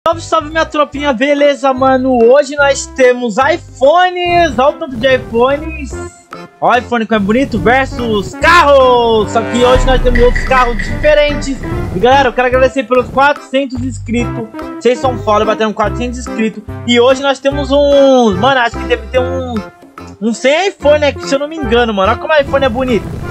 Salve, salve minha tropinha, beleza, mano? Hoje nós temos iPhones, olha o tanto de iPhones. Olha o iPhone como é bonito versus carros. Só que hoje nós temos outros carros diferentes. E galera, eu quero agradecer pelos 400 inscritos. Vocês são foda, batendo 400 inscritos. E hoje nós temos um... Mano, acho que deve ter um 100 iPhone aqui, se eu não me engano, mano. Olha como o iPhone é bonito.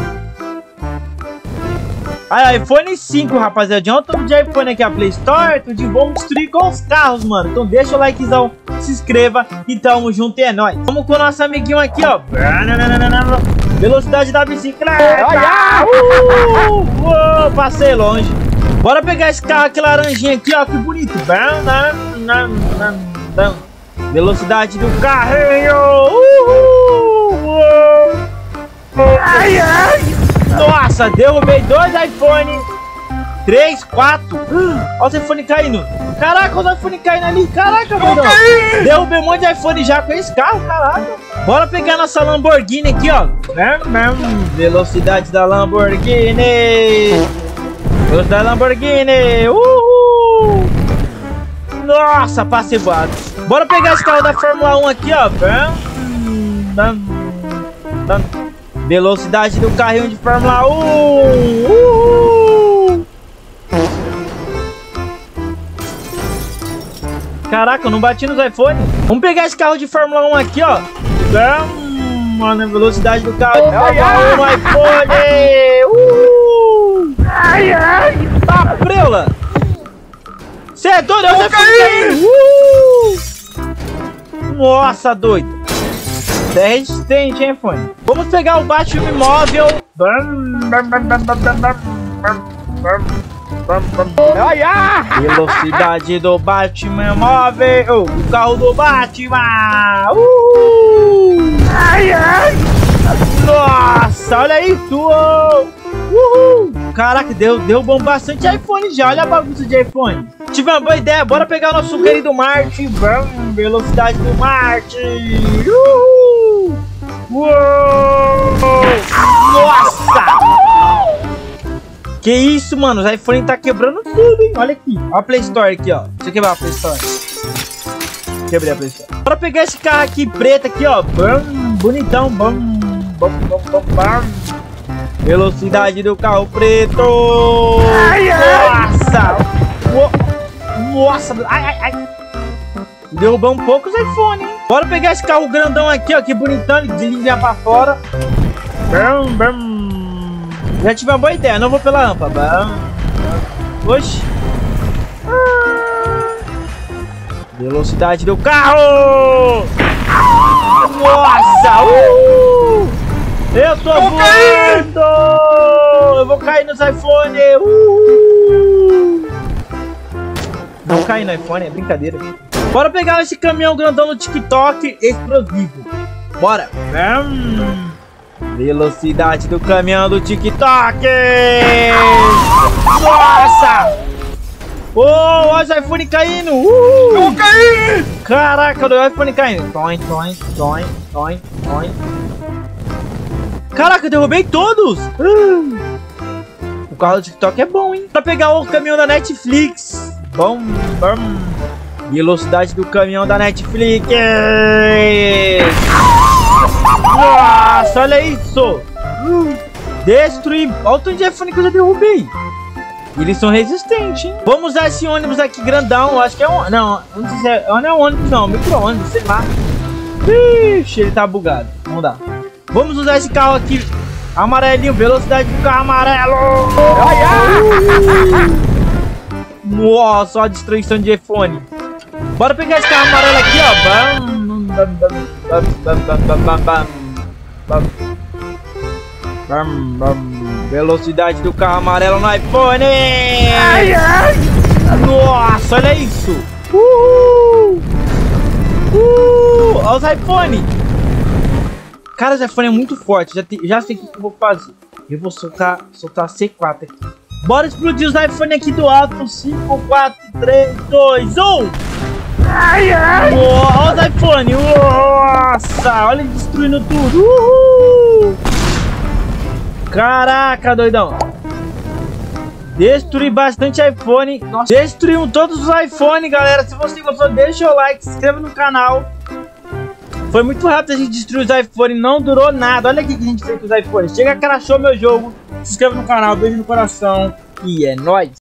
Aí, iPhone 5, rapaziada. Olha o tanto de iPhone aqui, a Play Store. Tudo de bom, destruir com os carros, mano. Então deixa o likezão, se inscreva e tamo junto, é nóis. Vamos com o nosso amiguinho aqui, ó. Velocidade da bicicleta. Passei longe. Bora pegar esse carro aqui, laranjinha aqui, ó. Que bonito. Velocidade do carrinho. Ai, ai. Nossa, derrubei 2 iPhone. 3, 4. Olha os iPhone caindo. Caraca, os iPhone caindo ali. Caraca, mano. Derrubei um monte de iPhone já com esse carro, caraca. Bora pegar nossa Lamborghini aqui, ó. Velocidade da Lamborghini. Velocidade da Lamborghini. Nossa, passei voado. Bora pegar esse carro da Fórmula 1 aqui, ó. Velocidade do carrinho de Fórmula 1. Caraca, eu não bati nos iPhone. Vamos pegar esse carro de Fórmula 1 aqui, ó. Mano, velocidade do carro de Fórmula 1 iPhone. Ai, ai. Tá preula. Você é doido? Eu caí. Nossa, doido. É resistente, hein, iPhone? Vamos pegar o Batman móvel. Velocidade do Batman móvel. O carro do Batman. Ai, ai. Nossa, olha isso. Caraca, derrubou bastante iPhone já. Olha a bagunça de iPhone. Tive uma boa ideia. Bora pegar o nosso querido Martin. Velocidade do Martin. Nossa! Que isso, mano? Os iPhone tá quebrando tudo, hein? Olha aqui. Olha a Play Store aqui, ó. Deixa eu quebrar a Play Store. Quebrei a Play Store. Bora pegar esse carro aqui preto aqui, ó. Bonitão. Velocidade do carro preto. Nossa! Nossa! Ai. Derrubou um pouco os iPhone, hein? Bora pegar esse carro grandão aqui, ó. Que bonitão. Ele desliga pra fora. Já tive uma boa ideia. Não vou pela rampa. Oxi. Velocidade do carro. Nossa. Eu tô voando. Eu vou cair nos iPhone. Não cair no iPhone, é brincadeira. Bora pegar esse caminhão grandão no TikTok explosivo. Bora. Velocidade do caminhão do TikTok. Nossa. Olha os iPhone caindo. Eu vou cair. Caraca, o iPhone caindo. Toin. Caraca, eu derrubei todos. O carro do TikTok é bom, hein? Pra pegar o caminhão da Netflix. Bom. Velocidade do caminhão da Netflix. Nossa, olha isso. Destruir. Olha o tanto de iPhone que eu já derrubei. Eles são resistentes, hein? Vamos usar esse ônibus aqui grandão. Acho que é um... Não sei se é... Não é um ônibus, não. Micro-ônibus, sei lá. Ixi, ele tá bugado. Vamos dar. Vamos usar esse carro aqui amarelinho. Velocidade do carro amarelo. Nossa, olha a destruição de iPhone. Bora pegar esse carro amarelo aqui, ó. Velocidade do carro amarelo no iPhone. Nossa, olha isso. Olha os iPhone. Cara, os iPhone é muito forte. Já sei o que eu vou fazer. Eu vou soltar C4 aqui. Bora explodir os iPhone aqui do alto. 5, 4, 3, 2, 1. Olha os iPhone. Nossa, olha ele destruindo tudo. Caraca, doidão. Destruí bastante iPhone. Nossa, destruímos todos os iPhones, galera. Se você gostou, deixa o like, se inscreva no canal. Foi muito rápido a gente destruir os iPhones, não durou nada. Olha aqui que a gente fez com os iPhones. Chega, crashou meu jogo. Se inscreva no canal, beijo no coração e é nóis.